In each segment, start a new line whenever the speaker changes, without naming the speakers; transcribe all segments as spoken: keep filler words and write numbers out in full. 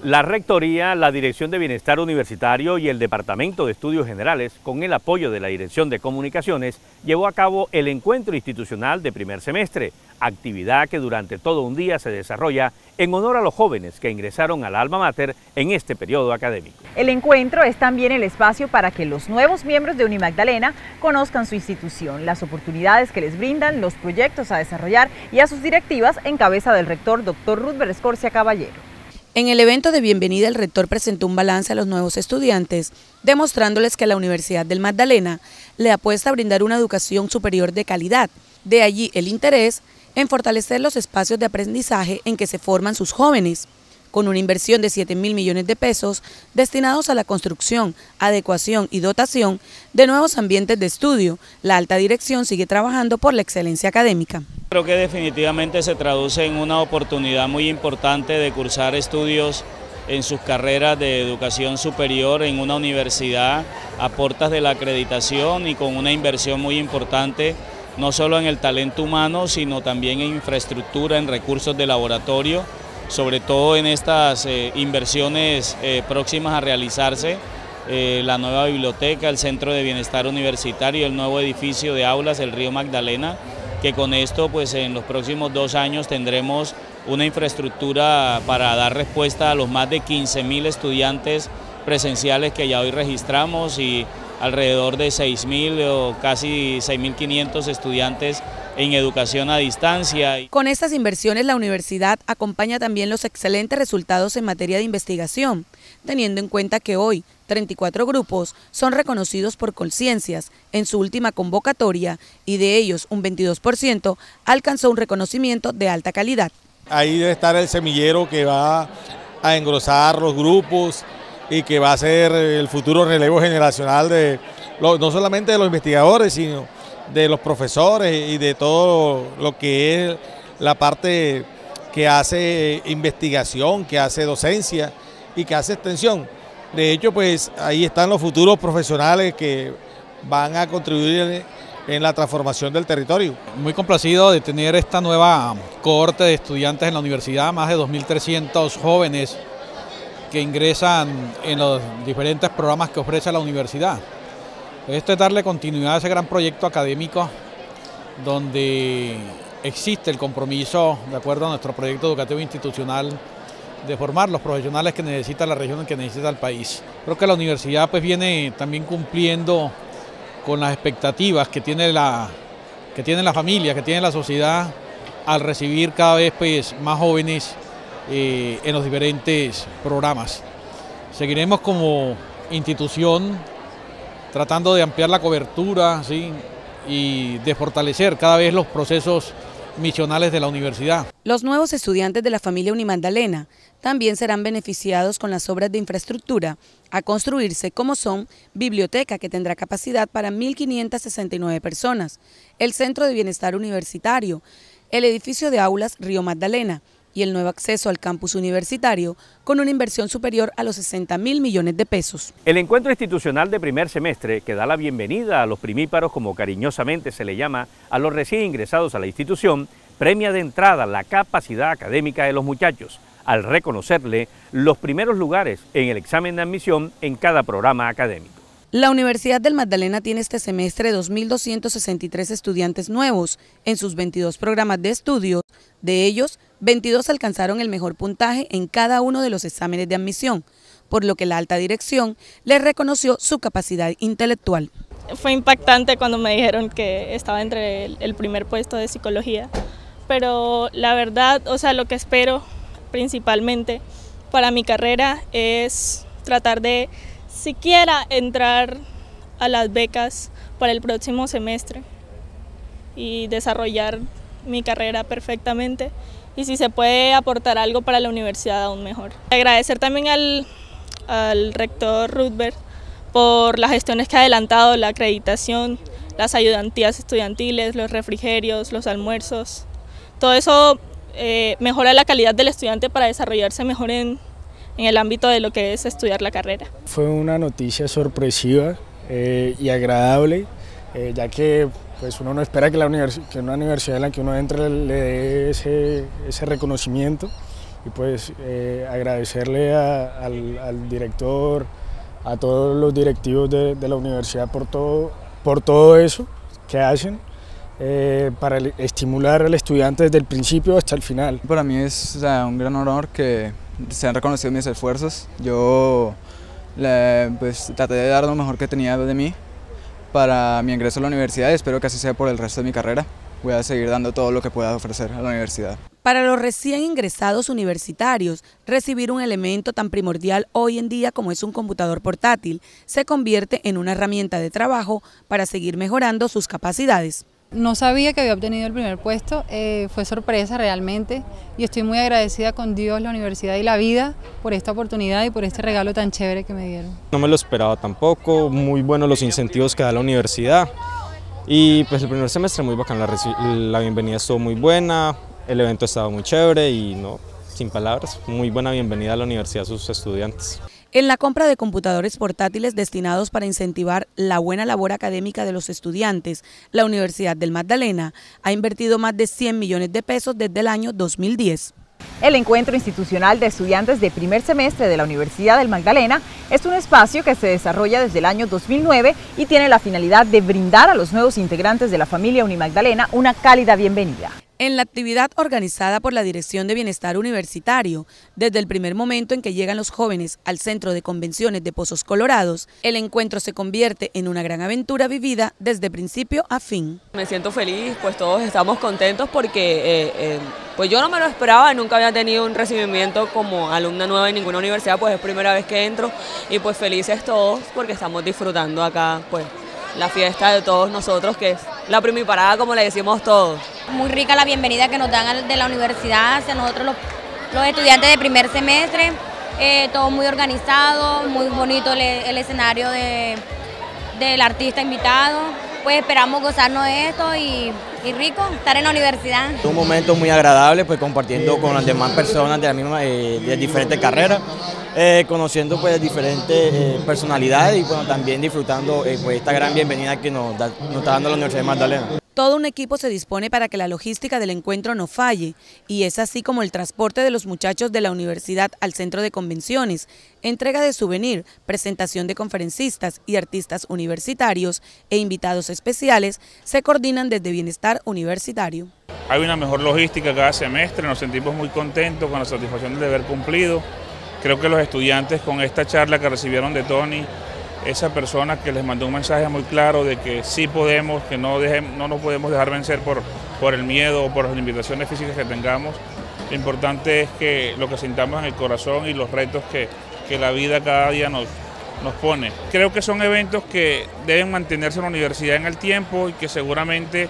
La Rectoría, la Dirección de Bienestar Universitario y el Departamento de Estudios Generales, con el apoyo de la Dirección de Comunicaciones, llevó a cabo el encuentro institucional de primer semestre, actividad que durante todo un día se desarrolla en honor a los jóvenes que ingresaron al alma mater en este periodo académico.
El encuentro es también el espacio para que los nuevos miembros de Unimagdalena conozcan su institución, las oportunidades que les brindan, los proyectos a desarrollar y a sus directivas en cabeza del rector doctor Rudber Escorcia Caballero.
En el evento de bienvenida, el rector presentó un balance a los nuevos estudiantes, demostrándoles que la Universidad del Magdalena le apuesta a brindar una educación superior de calidad. De allí el interés en fortalecer los espacios de aprendizaje en que se forman sus jóvenes, con una inversión de siete mil millones de pesos destinados a la construcción, adecuación y dotación de nuevos ambientes de estudio. La alta dirección sigue trabajando por la excelencia académica.
Creo que definitivamente se traduce en una oportunidad muy importante de cursar estudios en sus carreras de educación superior en una universidad a puertas de la acreditación y con una inversión muy importante, no solo en el talento humano, sino también en infraestructura, en recursos de laboratorio, sobre todo en estas eh, inversiones eh, próximas a realizarse, eh, la nueva biblioteca, el Centro de Bienestar Universitario, el nuevo edificio de aulas, el Río Magdalena, que con esto pues en los próximos dos años tendremos una infraestructura para dar respuesta a los más de quince mil estudiantes presenciales que ya hoy registramos y alrededor de seis mil o casi seis mil quinientos estudiantes en educación a distancia.
Con estas inversiones, la universidad acompaña también los excelentes resultados en materia de investigación, teniendo en cuenta que hoy treinta y cuatro grupos son reconocidos por Colciencias en su última convocatoria y de ellos un veintidós por ciento alcanzó un reconocimiento de alta calidad.
Ahí debe estar el semillero que va a engrosar los grupos y que va a ser el futuro relevo generacional de no solamente de los investigadores, sino de los profesores y de todo lo que es la parte que hace investigación, que hace docencia y que hace extensión. De hecho, pues ahí están los futuros profesionales que van a contribuir en la transformación del territorio.
Muy complacido de tener esta nueva cohorte de estudiantes en la universidad, más de dos mil trescientos jóvenes que ingresan en los diferentes programas que ofrece la universidad. Esto es darle continuidad a ese gran proyecto académico donde existe el compromiso, de acuerdo a nuestro proyecto educativo institucional, de formar los profesionales que necesita la región y que necesita el país. Creo que la universidad pues viene también cumpliendo con las expectativas que tiene la, que tiene la familia, que tiene la sociedad al recibir cada vez pues, más jóvenes eh, en los diferentes programas. Seguiremos como institución tratando de ampliar la cobertura, ¿sí?, y de fortalecer cada vez los procesos misionales de la universidad.
Los nuevos estudiantes de la familia Unimagdalena también serán beneficiados con las obras de infraestructura a construirse, como son biblioteca, que tendrá capacidad para mil quinientas sesenta y nueve personas, el Centro de Bienestar Universitario, el edificio de aulas Río Magdalena y el nuevo acceso al campus universitario con una inversión superior a los sesenta mil millones de pesos.
El encuentro institucional de primer semestre, que da la bienvenida a los primíparos, como cariñosamente se le llama a los recién ingresados a la institución, premia de entrada la capacidad académica de los muchachos, al reconocerle los primeros lugares en el examen de admisión en cada programa académico.
La Universidad del Magdalena tiene este semestre dos mil doscientos sesenta y tres estudiantes nuevos en sus veintidós programas de estudios. De ellos, veintidós alcanzaron el mejor puntaje en cada uno de los exámenes de admisión, por lo que la alta dirección les reconoció su capacidad intelectual.
Fue impactante cuando me dijeron que estaba entre el, el primer puesto de psicología, pero la verdad, o sea, lo que espero principalmente para mi carrera es tratar de siquiera entrar a las becas para el próximo semestre y desarrollar mi carrera perfectamente, y si se puede aportar algo para la universidad, aún mejor. Agradecer también al, al rector Rudber por las gestiones que ha adelantado, la acreditación, las ayudantías estudiantiles, los refrigerios, los almuerzos. Todo eso eh, mejora la calidad del estudiante para desarrollarse mejor en en el ámbito de lo que es estudiar la carrera.
Fue una noticia sorpresiva eh, y agradable, eh, ya que pues uno no espera que, la univers que una universidad en la que uno entre le dé ese, ese reconocimiento, y pues eh, agradecerle a, al, al director, a todos los directivos de, de la universidad por todo, por todo eso que hacen eh, para estimular al estudiante desde el principio hasta el final.
Para mí es o sea, un gran honor que se han reconocido mis esfuerzos. Yo le, pues, traté de dar lo mejor que tenía de mí para mi ingreso a la universidad y espero que así sea por el resto de mi carrera. Voy a seguir dando todo lo que pueda ofrecer a la universidad.
Para los recién ingresados universitarios, recibir un elemento tan primordial hoy en día como es un computador portátil se convierte en una herramienta de trabajo para seguir mejorando sus capacidades.
No sabía que había obtenido el primer puesto, eh, fue sorpresa realmente y estoy muy agradecida con Dios, la universidad y la vida por esta oportunidad y por este regalo tan chévere que me dieron.
No me lo esperaba tampoco, muy buenos los incentivos que da la universidad y pues el primer semestre muy bacán, la, la bienvenida estuvo muy buena, el evento estaba muy chévere y no, sin palabras, muy buena bienvenida a la universidad a sus estudiantes.
En la compra de computadores portátiles destinados para incentivar la buena labor académica de los estudiantes, la Universidad del Magdalena ha invertido más de cien millones de pesos desde el año dos mil diez.
El Encuentro Institucional de Estudiantes de Primer Semestre de la Universidad del Magdalena es un espacio que se desarrolla desde el año dos mil nueve y tiene la finalidad de brindar a los nuevos integrantes de la familia Unimagdalena una cálida bienvenida.
En la actividad organizada por la Dirección de Bienestar Universitario, desde el primer momento en que llegan los jóvenes al Centro de Convenciones de Pozos Colorados, el encuentro se convierte en una gran aventura vivida desde principio a fin.
Me siento feliz, pues todos estamos contentos porque eh, eh, pues yo no me lo esperaba, nunca había tenido un recibimiento como alumna nueva en ninguna universidad, pues es primera vez que entro y pues felices todos porque estamos disfrutando acá pues la fiesta de todos nosotros, que es la primiparada como le decimos todos.
Muy rica la bienvenida que nos dan de la universidad hacia nosotros los, los estudiantes de primer semestre, eh, todo muy organizado, muy bonito el, el escenario de, del artista invitado, pues esperamos gozarnos de esto y, y rico estar en la universidad.
Un momento muy agradable, pues compartiendo con las demás personas de la misma, eh, de diferentes carreras, eh, conociendo pues diferentes eh, personalidades y bueno, también disfrutando eh, pues esta gran bienvenida que nos, da, nos está dando la Universidad de Magdalena.
Todo un equipo se dispone para que la logística del encuentro no falle, y es así como el transporte de los muchachos de la universidad al centro de convenciones, entrega de souvenir, presentación de conferencistas y artistas universitarios e invitados especiales se coordinan desde Bienestar Universitario.
Hay una mejor logística cada semestre, nos sentimos muy contentos con la satisfacción de deber cumplido. Creo que los estudiantes con esta charla que recibieron de Tony, esa persona que les mandó un mensaje muy claro de que sí podemos, que no, dejem, no nos podemos dejar vencer por, por el miedo o por las limitaciones físicas que tengamos. Lo importante es que lo que sintamos en el corazón y los retos que, que la vida cada día nos, nos pone. Creo que son eventos que deben mantenerse en la universidad en el tiempo y que seguramente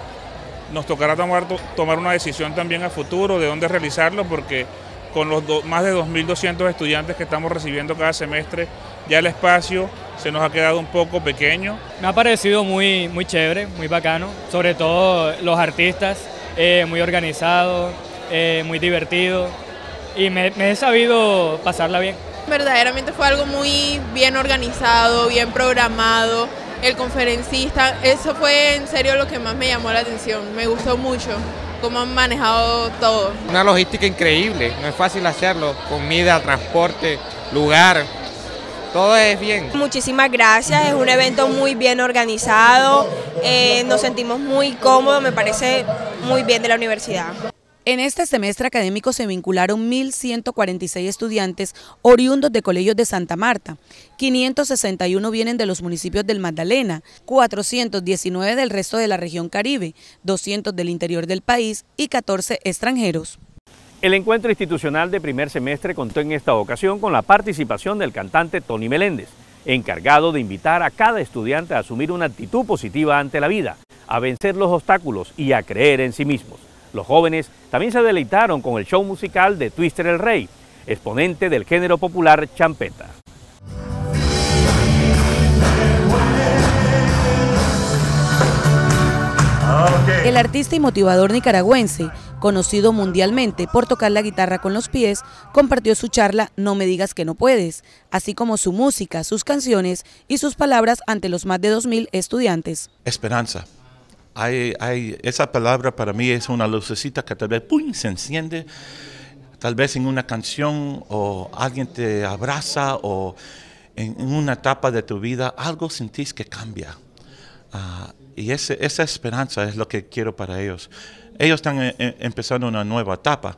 nos tocará tomar, tomar una decisión también a futuro de dónde realizarlo, porque con los do, más de dos mil doscientos estudiantes que estamos recibiendo cada semestre, ya el espacio se nos ha quedado un poco pequeño.
Me ha parecido muy, muy chévere, muy bacano, sobre todo los artistas, eh, muy organizado, eh, muy divertido y me, me he sabido pasarla bien.
Verdaderamente fue algo muy bien organizado, bien programado, el conferencista, eso fue en serio lo que más me llamó la atención, me gustó mucho cómo han manejado todo.
Una logística increíble, no es fácil hacerlo, comida, transporte, lugar. Todo es bien.
Muchísimas gracias, es un evento muy bien organizado, eh, nos sentimos muy cómodos, me parece muy bien de la universidad.
En este semestre académico se vincularon mil ciento cuarenta y seis estudiantes oriundos de colegios de Santa Marta, quinientos sesenta y uno vienen de los municipios del Magdalena, cuatrocientos diecinueve del resto de la región Caribe, doscientos del interior del país y catorce extranjeros.
El encuentro institucional de primer semestre contó en esta ocasión con la participación del cantante Tony Meléndez, encargado de invitar a cada estudiante a asumir una actitud positiva ante la vida, a vencer los obstáculos y a creer en sí mismos. Los jóvenes también se deleitaron con el show musical de Twister el Rey, exponente del género popular champeta.
El artista y motivador nicaragüense, conocido mundialmente por tocar la guitarra con los pies, compartió su charla No me digas que no puedes, así como su música, sus canciones y sus palabras ante los más de dos mil estudiantes.
Esperanza. Hay, hay, esa palabra para mí es una lucecita que tal vez ¡pum!, se enciende tal vez en una canción o alguien te abraza o en, en una etapa de tu vida, algo sentís que cambia. Uh, y ese, esa esperanza es lo que quiero para ellos. Ellos están eh, empezando una nueva etapa.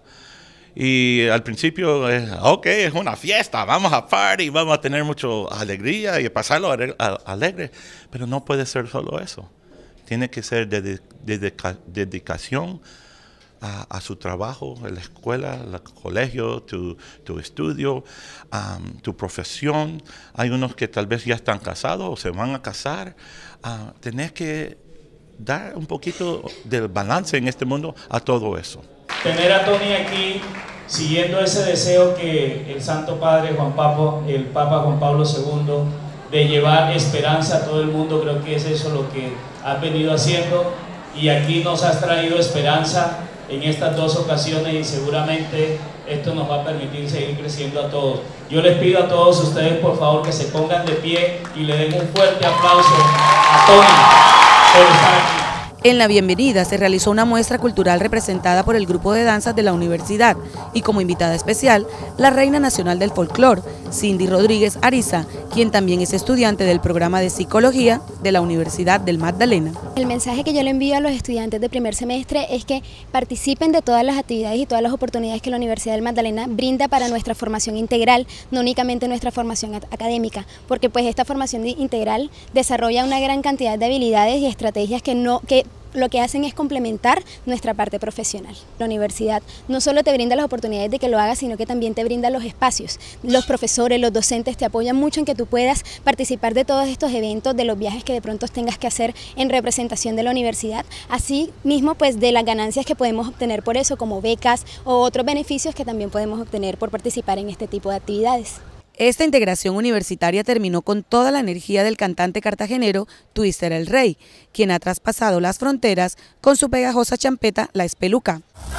Y al principio, es, ok, es una fiesta, vamos a party, vamos a tener mucha alegría y pasarlo alegre. Pero no puede ser solo eso. Tiene que ser de, de, de, dedicación a, a su trabajo, en la escuela, el colegio, tu, tu estudio, um, tu profesión. Hay unos que tal vez ya están casados o se van a casar. Uh, tenés que dar un poquito del balance en este mundo a todo eso.
Tener a Tony aquí, siguiendo ese deseo que el Santo Padre Juan Pablo, el Papa Juan Pablo segundo, de llevar esperanza a todo el mundo, creo que es eso lo que has venido haciendo, y aquí nos has traído esperanza en estas dos ocasiones y seguramente esto nos va a permitir seguir creciendo a todos. Yo les pido a todos ustedes por favor que se pongan de pie y le den un fuerte aplauso a Tony por estar aquí.
En la bienvenida se realizó una muestra cultural representada por el grupo de danzas de la universidad y como invitada especial, la reina nacional del folclore, Cindy Rodríguez Ariza, quien también es estudiante del programa de psicología de la Universidad del Magdalena.
El mensaje que yo le envío a los estudiantes de primer semestre es que participen de todas las actividades y todas las oportunidades que la Universidad del Magdalena brinda para nuestra formación integral, no únicamente nuestra formación académica, porque pues esta formación integral desarrolla una gran cantidad de habilidades y estrategias que no que lo que hacen es complementar nuestra parte profesional. La universidad no solo te brinda las oportunidades de que lo hagas, sino que también te brinda los espacios. Los profesores, los docentes te apoyan mucho en que tú puedas participar de todos estos eventos, de los viajes que de pronto tengas que hacer en representación de la universidad. Así mismo, pues de las ganancias que podemos obtener por eso, como becas o otros beneficios que también podemos obtener por participar en este tipo de actividades.
Esta integración universitaria terminó con toda la energía del cantante cartagenero Twister el Rey, quien ha traspasado las fronteras con su pegajosa champeta La Espeluca.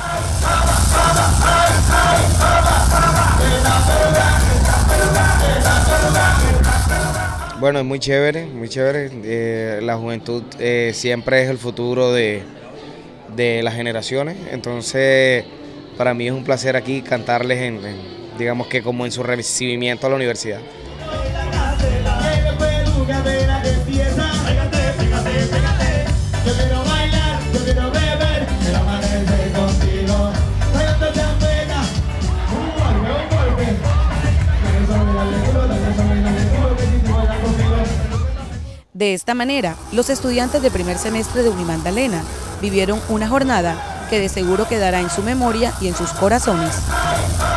Bueno, es muy chévere, muy chévere. Eh, la juventud eh, siempre es el futuro de, de las generaciones, entonces para mí es un placer aquí cantarles en, en digamos que como en su recibimiento a la universidad.
De esta manera, los estudiantes de primer semestre de Unimagdalena vivieron una jornada que de seguro quedará en su memoria y en sus corazones.